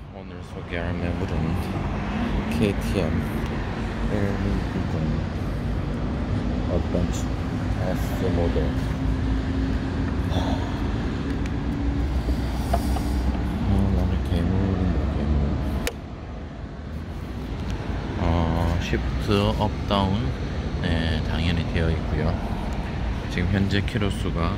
오늘 소개할 매물은 KTM 120 어드벤처 S 모델. 나는 괴물인데 괴물. 시프트 업다운 네, 당연히 되어 있고요. 지금 현재 키로수가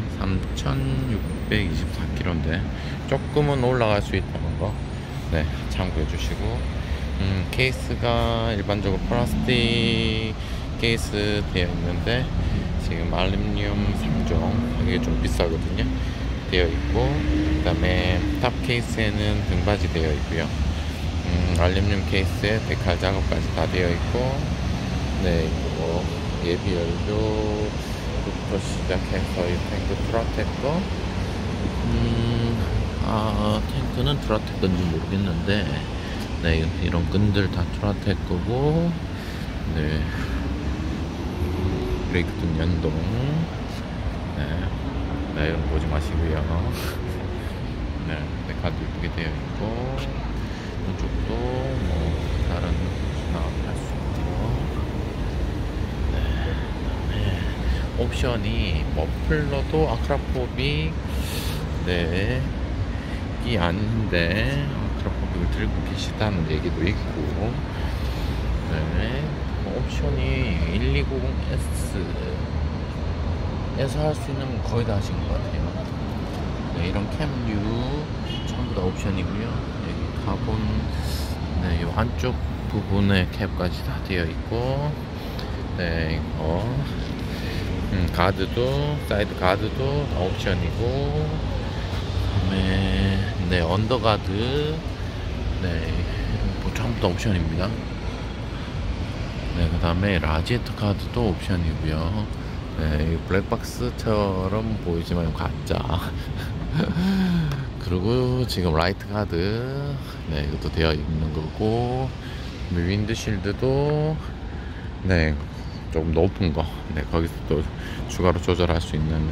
3,624km인데 조금은 올라갈 수 있다는 거 네, 참고해 주시고, 케이스가 일반적으로 플라스틱 케이스 되어 있는데 지금 알루미늄 3종, 이게 좀 비싸거든요. 되어 있고, 그 다음에 탑 케이스에는 등받이 되어 있고요. 알루미늄 케이스에 데칼 작업까지 다 되어 있고, 네, 뭐 예비 연료부터 시작해서 이 탱크 트라테커, 탱크는 트라텍 건지 모르겠는데, 네, 이런 끈들 다 트라텍 거고, 네, 브레이크 등 연동, 네, 이런 거 보지 마시고요. 네, 데칼도 이쁘게 되어 있고, 이쪽도 뭐 다른 수납 할 수 있고, 네, 그다음에 옵션이 머플러도 아크라포빅, 네, 이 아닌데 아크라포빅을 들고 계시다는 얘기도 있고, 네, 옵션이 120S에서 할 수 있는 건 거의 다 하신 것 같아요. 네, 이런 캠류 전부 다 옵션이고요. 여기 카본, 네, 이 안쪽 부분에 캡까지 다 되어 있고, 네, 이거 가드도, 사이드 가드도 다 옵션이고, 그다음에 네, 언더가드, 네, 뭐 전부 다 옵션입니다. 네, 그 다음에 라지에트 카드도 옵션이고요. 네, 블랙박스처럼 보이지만 가짜. 그리고 지금 라이트 카드, 네, 이것도 되어 있는 거고, 윈드실드도 네, 조금 높은 거, 네, 거기서 또 추가로 조절할 수 있는.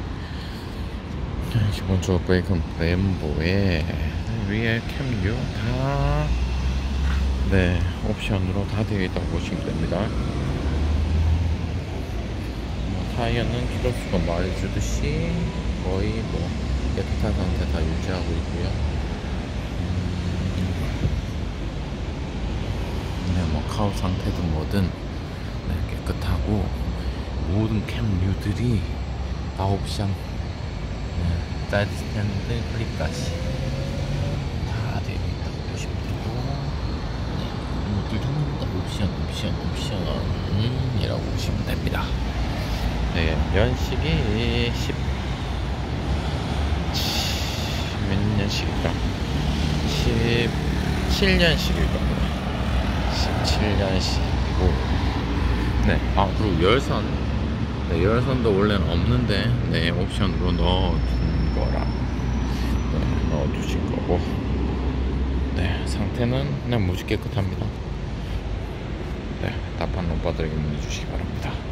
기본적으로 브레이크는 브렘보에 리얼 캠류 다, 네, 옵션으로 다 되어 있다고 보시면 됩니다. 타이어는 키로수가 말해주듯이 거의 뭐 깨끗한 상태 다 유지하고 있고요. 네, 뭐 카우 상태든 뭐든 네, 깨끗하고, 모든 캠류들이 다 옵션, 네, 사이드 스탠드 클립까지 다 되어 있다고 보시면 되고, 네, 이것들 전부 다 옵션이라고 보시면 됩니다. 네, 연식이 몇 년식일까? 17년식일 겁니다. 17년식이고, 네, 그리고 열선, 네, 열선도 원래는 없는데, 네, 옵션으로 넣어준 거라, 네, 넣어주신 거고, 네, 상태는 그냥 무지 깨끗합니다. 네, 답한 오빠들에게 문의 주시기 바랍니다.